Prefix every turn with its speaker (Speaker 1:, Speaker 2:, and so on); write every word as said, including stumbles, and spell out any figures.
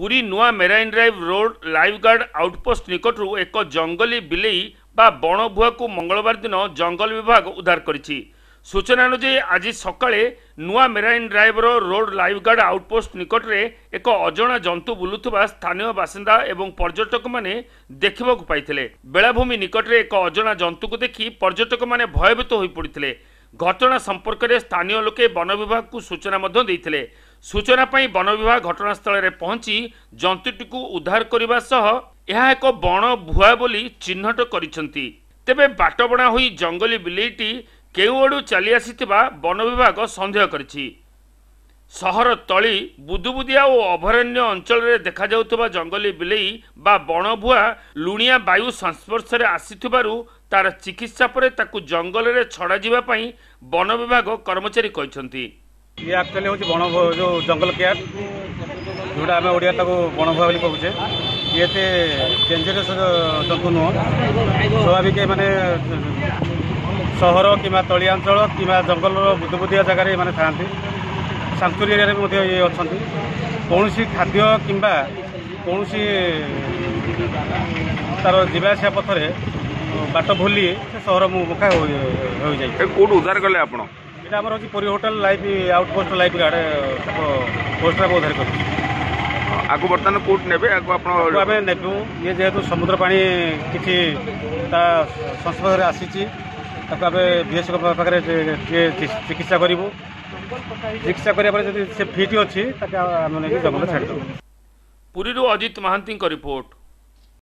Speaker 1: पुरी नुआ marine drive road lifeguard outpost निकटू एक जंगली बिलेई बा बणभुआ को मंगलवार दिन जंगल विभाग उद्धार करिछि। सूचना अनुसार आज सकाळे नुआ marine drive road lifeguard outpost निकट में एक अजणा जंतु बुलुथुबा स्थानीय बासिंदा एवं पर्यटक माने देखिबा को पाइथिले। बेलाभूमि निकट में एक अजणा जंतु को देखि पर्यटक माने भयभीत होई पड़िथिले। घटना संपर्क में स्थानीय लोके वन विभाग को सूचना मध्य देइथिले। सूचना पाई वन विभाग घटनास्थल में पहुंची जंतुटी को उद्धार करने सह यह एक बण भुआ बोली चिन्हट करिसंती। तेबे बाटबणा होई जंगली बिलेईटी केउ आडू चली आसीथिबा वन विभाग संदेह करिछि। सहर तली बुदुबुदिया और अभयारण्य अंचल में देखा जाउथबा जंगली बिलेई बा बण भुआ लुणिया वायु संस्पर्श में आसीथिबारु तार चिकित्सा पर ताकू जंगल में छड़ा जिबा पई वन विभाग कर्मचारी कहछंती।
Speaker 2: ये एक्चुअली हूँ बण जो जंगल केयर जोटा आम ओडिया बण भुआ कहूचे। ये डेंजरस जंतु नुह। स्वाभाविक माने सहर कि तलियांचल कि जंगल बुदुबुदिया जगार मैंने था सांचुरी एरिया ये अच्छा कौन खाद्य कि कौन तार जीवासा पथरे बाट भूली सहर मुखा हो जाए।
Speaker 3: कौट उद्धार कले आप
Speaker 2: आमर हूँ Puri hotel life outpost lifeguard post उद्धार कर
Speaker 3: आगु बर्तमान कौट ने
Speaker 2: आम नेबू। ये जेहेतु समुद्र पानी किसी संस्पर्श में आसी बीएस पाखे चिकित्सा करूँ। चिकित्सा कराया से फिट अच्छी जंगल छाड़।
Speaker 1: पुरी अजित महांती रिपोर्ट।